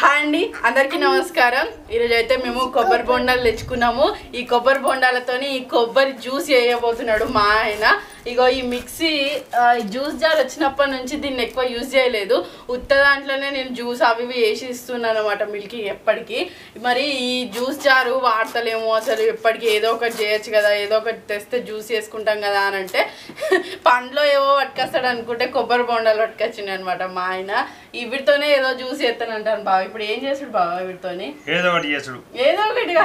Hi అండి, అందరికీ నమస్కారం. ఈరోజు అయితే మేము కొబ్బరి బొండాలు తెచ్చుకున్నాము. ఈ కొబ్బరి బొండాలతోని ఈ కొబ్బరి జ్యూస్ వేయబోతున్నాడు మా ఆయన. ఇగో ఈ మిక్సీ జ్యూస్ జార్ వచ్చినప్పటి నుంచి దీన్ని ఎక్కువ యూజ్ చేయలేదు. ఉత్త దాంట్లోనే నేను జ్యూస్ అవి వేసి ఇస్తున్నాను అనమాట మిల్కి ఎప్పటికీ. మరి ఈ జ్యూస్ జారు వాడతలేము, అసలు ఎప్పటికీ ఏదో ఒకటి చేయొచ్చు కదా, ఏదో ఒకటి తెస్తే జ్యూస్ చేసుకుంటాం కదా అని అంటే పండ్లో ఏవో పట్టుకొస్తాడు అనుకుంటే కొబ్బరి బొండాలు పట్టుకొచ్చింది అనమాట మా ఆయన. వీటితోనే ఏదో జ్యూస్ చేస్తానంటాను బావ. ఇప్పుడు ఏం చేసాడు బావ వీటితోని? ఏదో ఒకటి చేసాడు, ఏదో ఒకటిగా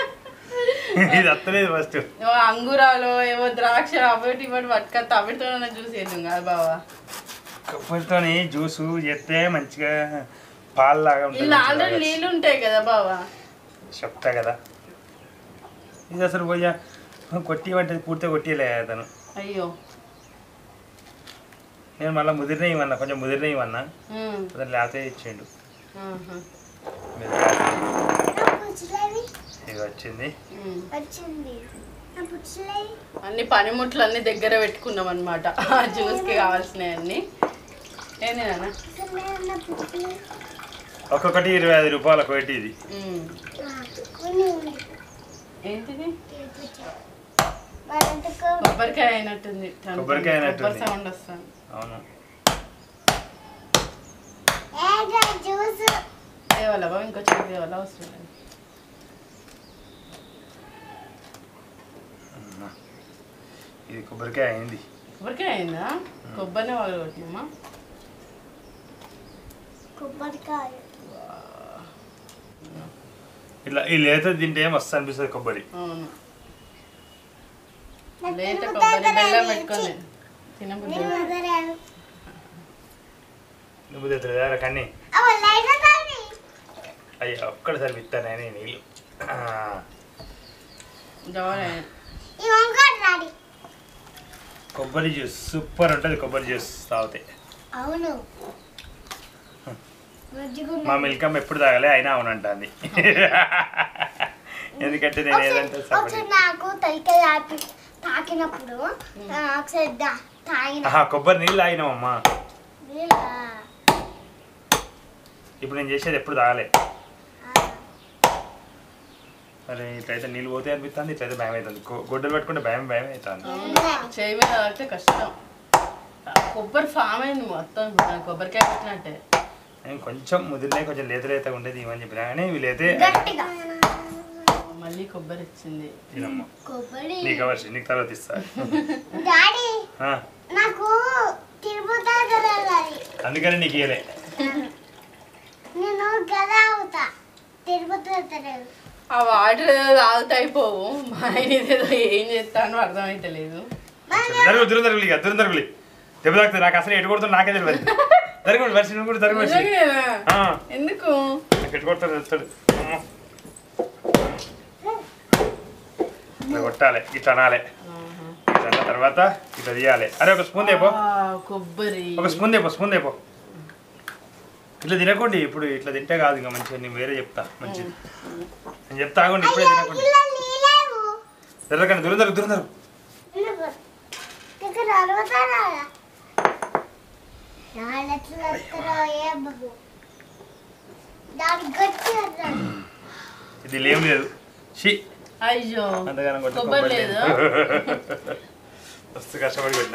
ఫస్ట్ అంగురాలు ఏవో ద్రాక్ష అవిటి ఇవ్వటి పట్టుకొస్తా అవిటితోనే జ్యూస్ చేద్దాం కదా బావా. కొబ్బరితోని జ్యూస్ చేస్తే మంచిగా పాలులాగా ఇలా ఆల్రెడీ నీళ్ళు ఉంటాయి కదా బావా. చెప్తా కదా, ఇది అసలు పోయా కొట్టి అంటే పూర్తిగా కొట్టిలే అతను. అయ్యో, నేను మళ్ళీ ముదిరిన ఇవన్నా, కొంచెం ముదిరిన ఇవన్నా అతను లేకపోతే ఇచ్చేయండు. ఇది వచ్చింది, అన్ని పనిముట్లు అన్ని దగ్గర పెట్టుకున్నాం అనమాట జ్యూస్ కి కావాల్సినవి అన్ని. ఏంది నాన్న? ఒక్కొక్కటి 25 రూపాయలు ఒకటి. ఇది ఏంటిది? కొబ్బరికాయ అయినట్టుంది. కొబ్బరికాయ అయినట్టుంది, సౌండ్ వస్తుంది. అవును. తేవాలా బాబు? ఇంకొచ్చి తేవాలా? అవసరం లేదు. ఇది కొబ్బరికాయ అయింది. కొబ్బరికాయ అయిందా? కొబ్బరిని వాళ్ళు కొట్టినమ్మా. కొబ్బరికాయ ఇట్లా ఈ లేత తింటే మస్తు అనిపిస్తుంది కొబ్బరి. అవును, లేత కొబ్బరి బెల్లం పెట్టుకొని తినబుద్ధి. నువ్వు కన్నీ అయ్యా ఒక్కడిసారి విత్తానే నీళ్ళు. కొబ్బరి జ్యూస్ సూపర్ ఉంటుంది. కొబ్బరి జ్యూస్ తాగితే అవును. మా మిల్కమ్ ఎప్పుడు తాగలే, అయినా అవునంటుంది. ఎందుకంటే నేను ఏదంటే నాకు తలకాయ తాకినప్పుడు కొబ్బరి నీళ్ళు తాగినామమ్మా. ఇప్పుడు నేను చేసేది ఎప్పుడు తాగలే. మరి ఇట్లయితే నీళ్ళు పోతే అనిపిస్తుంది, ఇట్లయితే భయం అవుతుంది. గొడ్డలు పట్టుకుంటే భయం అవుతుంది. చేయి మీద తాగితే కష్టం. కొబ్బరి ఫామ్ అయింది మొత్తం. కొబ్బరికాయ పెట్టినట్టే. నేను కొంచెం ముదిరినాయి, కొంచెం లేత లేతగా ఉండేది ఇవని చెప్పినా కానీ వీలైతే మళ్ళీ కొబ్బరి ఇచ్చింది. తినమ్మా, నీకు అవర్షి, నీకు తర్వాత ఇస్తా. అందుకని నీకు ఇయలే. ఆ వాటర్ ఏదో తాగుతా అయిపోవు. మా ఆయన ఏదో ఏం చేస్తానో అర్థమైతలేదు. దొరుకుతుంది దెబ్బ తాకుతుంది. నాకు అసలు ఎటు కొడుతుంది నాకే తెలియదు. జరగండి వర్షం కూడా జరగవచ్చు. ఎందుకు ఎటు కొడతాడు తెలుస్తాడు. ఇట్లా కొట్టాలి, ఇట్లా అనాలి, ఇట్లా అన్న తర్వాత ఇట్లా తీయాలి. అరే ఒక స్పూన్ తెపో, కొబ్బరి ఒక స్పూన్ తెపో. ఇట్లా తినకండి, ఇప్పుడు ఇట్లా తింటే కాదు ఇంకా మంచిగా. నేను వేరే చెప్తా మంచిది. నేను చెప్తా ఆగండి, ఇప్పుడే తినకండి. జరగండి, దూరం. ఇది లేం లేదు. అయ్యో, అంతగానం కొబ్బరి లేదు. మస్తు కష్టపడి పెట్టినా.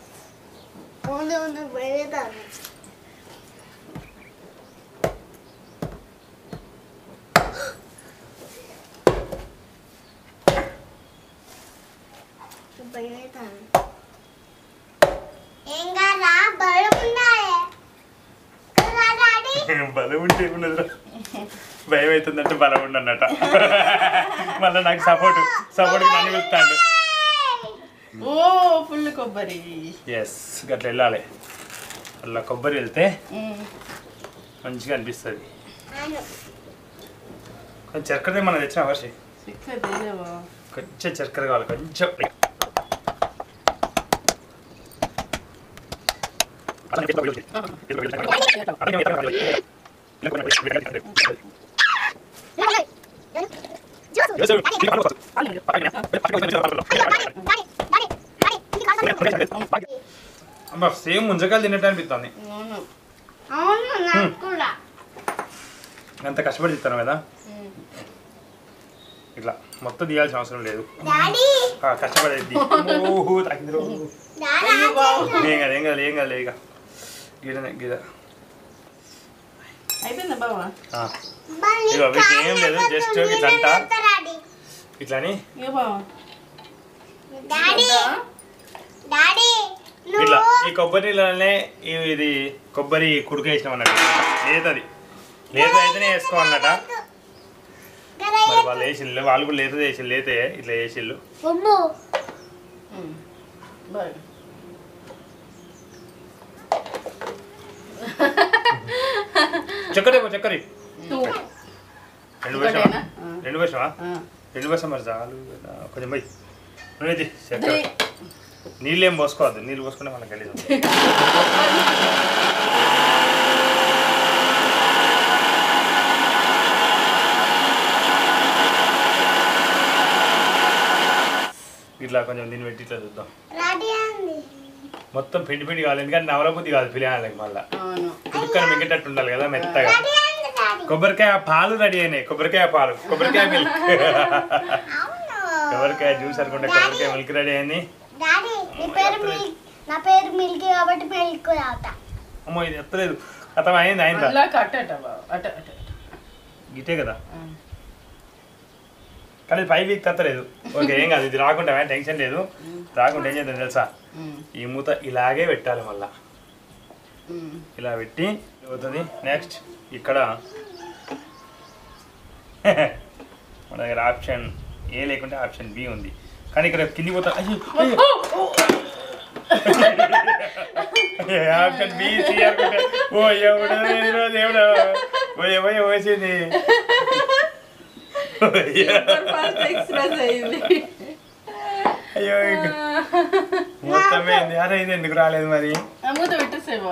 బలం ఉంటే ఉండదురా, భయం అవుతుందంటే బలం ఉండన్నట. మళ్ళీ నాకు సపోర్ట్ నన్ను వెళ్తాడు. ఓ ఫుల్ కొబ్బరి. ఎస్, గట్లా వెళ్ళాలి. అలా కొబ్బరి వెళ్తే మంచిగా అనిపిస్తుంది. కొంచెం చక్కెర మనం తెచ్చిన వర్షి, కొంచెం చక్కెర కావాలి, కొంచెం. సేమ్ ముంజకాయలు తిన్నట్టు అనిపిస్తుంది. అంత కష్టపడి తిస్తాను కదా ఇట్లా మొత్తం తీయాల్సిన అవసరం లేదు కష్టపడేది ఏం కాదు ఇక గిడనే గిడ అయిపోయిందా బావా ఇక వీటికి ఏం లేదు జస్ట్ ఇట్లా అంట ఇట్లాని ఇట్లా ఈ కొబ్బరి నీళ్ళనే ఇది కొబ్బరి కుడుక వేసినాం అన్నట్టు లేతది లేత అయితేనే వేసుకోవాలన్నట మరి వాళ్ళు వేసిళ్ళు వాళ్ళు కూడా లేత వేసిళ్ళు లేతే ఇట్లా వేసిళ్ళు చక్కెర చక్కెర రెండు వర్షమా మరి చాలు కొంచెం పోయి నువ్వేది చక్కెర నీళ్ళు ఏం పోసుకోవద్దు నీళ్ళు పోసుకుంటే మనకు గలీజ్ ఇట్లా కొంచెం దీన్ని పెట్టి ఇట్లా చూద్దాం మొత్తం పిండి పిండి కావాలి ఎందుకంటే నవరబుద్ధి కాదు పిల్లలకి మళ్ళీ ఉడుక్కని మింగేటట్టు ఉండాలి కదా మెత్తగా కొబ్బరికాయ పాలు రెడీ అయినాయి కొబ్బరికాయ పాలు కొబ్బరికాయ మిల్క్ కొబ్బరికాయ జ్యూస్ అనుకుంటే కొబ్బరికాయ మిల్క్ రెడీ అయింది అమ్మో ఇది ఎత్తలేదు అతను అయిందా గిటే కదా కానీ 5 వీక్ తత్తలేదు ఓకే ఏం కాదు ఇది రాకుండా టెన్షన్ లేదు రాకుండా ఏం చేద్దాం తెలుసా ఈ మూత ఇలాగే పెట్టాలి మళ్ళా ఇలా పెట్టి అవుతుంది నెక్స్ట్ ఇక్కడ మన దగ్గర ఆప్షన్ ఏ లేకుంటే ఆప్షన్ బి ఉంది కానీ ఇక్కడ కింది పోతా ఆప్షన్ బి సి అనుకుంటే ఓ ఎవడో దేవుడో వేసింది అయ్యో మొత్తమే అరే ఇది ఎందుకు రాలేదు మరి మూత పెట్టేసేవా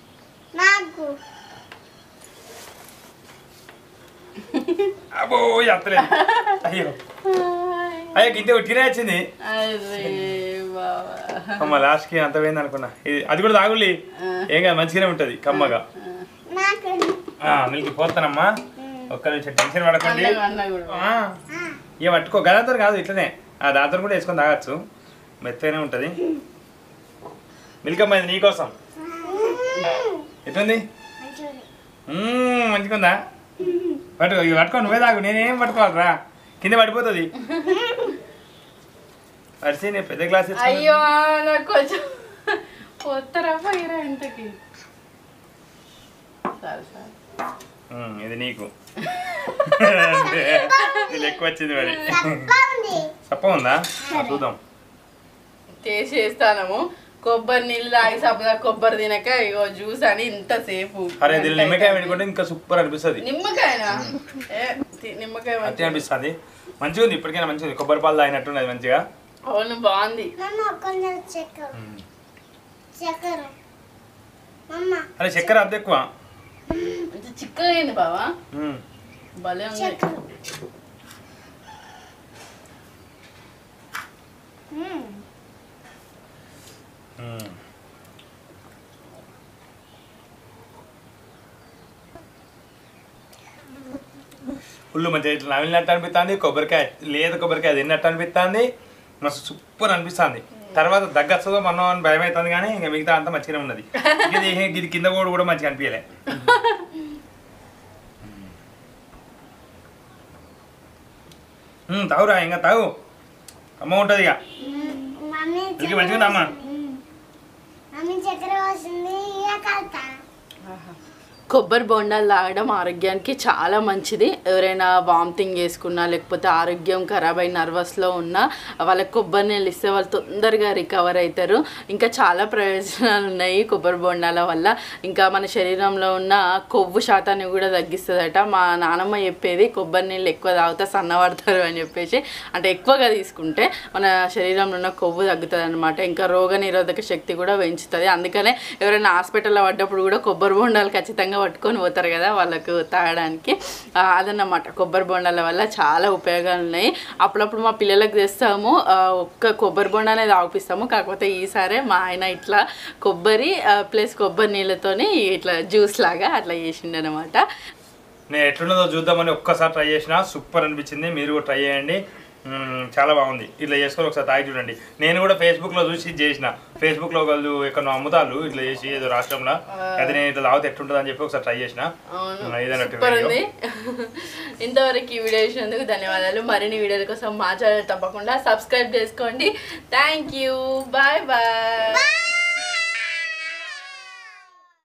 అబ్బో ఎత్తలేదు అయ్యో అయ్యో గింత ఉట్టినే వచ్చింది అమ్మ లాస్ట్కి అంత పోయింది అనుకున్నా ఇది అది కూడా తాగులి ఏం కాదు మంచిగానే ఉంటుంది కమ్మగా మిల్క్ పోతానమ్మా ఒక్క నిమిషం టెన్షన్ పడకండి ఇక పట్టుకో గదాతో కాదు ఇట్లనే దాంతో కూడా వేసుకొని తాగచ్చు మెత్తగానే ఉంటుంది మిల్క్ అమ్మ ఇది నీకోసం ఎట్లుంది మంచిగా ఉందా పట్టుకో ఇక పట్టుకో నువ్వే తాగు నేనేం పట్టుకోవాలరా కింద పడిపోతుంది వర్షిని పెద్ద గ్లాస్ అయ్యో నాకు కొంచెం పోతారా పోయిరా ఇంతకి ఇది నీకు ఇది ఎక్కువ వచ్చింది మరి సప్ప ఉందా చూద్దాం టేస్ట్ చేస్తాము కొబ్బరి నీళ్ళు తాగి సబ్బుగా కొబ్బరి తినక ఇగో జ్యూస్ అని ఇంతసేపు అరే దీని నిమ్మకాయ పెట్టుకుంటే ఇంకా సూపర్ అనిపిస్తుంది నిమ్మకాయనా నిమ్మకాయ అట్టే అనిపిస్తుంది మంచిగా ఉంది ఇప్పటికైనా మంచిగా ఉంది కొబ్బరి పాలు తాగినట్టున్నది మంచిగా అవును బాగుంది అరే చక్కెర అద్దె ఎక్కువ చిక్కగా అయింది బావా భలే ఉంది ఫుల్ మంచిగా ఇట్లా నవిలినట్టు అనిపిస్తుంది కొబ్బరికాయ లేదు కొబ్బరికాయ తిన్నట్టు అనిపిస్తుంది మస్తు సూపర్ అనిపిస్తుంది తర్వాత దగ్గొస్తుందో మనం అని భయం అవుతుంది కానీ ఇంకా మిగతా అంతా మంచిగానే ఉన్నది ఇది కింద కూడా మంచిగా అనిపించలే తాగురా ఇంకా తాగు అమ్మ ఉంటుంది ఇక ఇది మంచిగా అమ్మ కొబ్బరి బొండాలు తాగడం ఆరోగ్యానికి చాలా మంచిది. ఎవరైనా వామిటింగ్ చేసుకున్నా లేకపోతే ఆరోగ్యం ఖరాబ్ అయి నర్వస్లో ఉన్నా వాళ్ళకి కొబ్బరి నీళ్ళు ఇస్తే వాళ్ళు తొందరగా రికవర్ అవుతారు. ఇంకా చాలా ప్రయోజనాలు ఉన్నాయి కొబ్బరి బొండాల వల్ల. ఇంకా మన శరీరంలో ఉన్న కొవ్వు శాతాన్ని కూడా తగ్గిస్తుందట. మా నానమ్మ చెప్పేది కొబ్బరి నీళ్ళు ఎక్కువ తాగితే సన్నబడతారు అని చెప్పేసి. అంటే ఎక్కువగా తీసుకుంటే మన శరీరంలో ఉన్న కొవ్వు తగ్గుతుంది అనమాట. ఇంకా రోగ నిరోధక శక్తి కూడా పెంచుతుంది. అందుకనే ఎవరైనా హాస్పిటల్లో పడ్డప్పుడు కూడా కొబ్బరి బొండాలు ఖచ్చితంగా పట్టుకొని పోతారు కదా వాళ్ళకు తాగడానికి. అదన్నమాట కొబ్బరి బొండాల వల్ల చాలా ఉపయోగాలు ఉన్నాయి. అప్పుడప్పుడు మా పిల్లలకు తెస్తాము, ఒక్క కొబ్బరి బొండానే తాగిపిస్తాము. కాకపోతే ఈసారి మా ఆయన ఇట్లా కొబ్బరి ప్లస్ కొబ్బరి నీళ్ళతోని ఇట్లా జ్యూస్ లాగా అట్లా చేసిండనమాట. నేను ఎట్లున్నదో చూద్దామని ఒక్కసారి ట్రై చేసిన, సూపర్ అనిపించింది. మీరు కూడా ట్రై చేయండి, చాలా బాగుంది. ఇట్లా చేసుకొని ఒకసారి తాగి చూడండి. నేను కూడా ఫేస్బుక్లో చూసి చేసిన. ఫేస్బుక్లో వాళ్ళు ఎక్కడో అమ్ముతారు ఇట్లా చేసి ఏదో రాష్ట్రంలో, అది నేను ఇట్లా తాగితే ఎట్లుంటుంది అని చెప్పి ఒకసారి ట్రై చేసిన. ఇంతవరకు ఈ వీడియో చూసినందుకు ధన్యవాదాలు. మరిన్ని వీడియోల కోసం మా ఛానల్ తప్పకుండా సబ్స్క్రైబ్ చేసుకోండి. Thank you. Bye bye.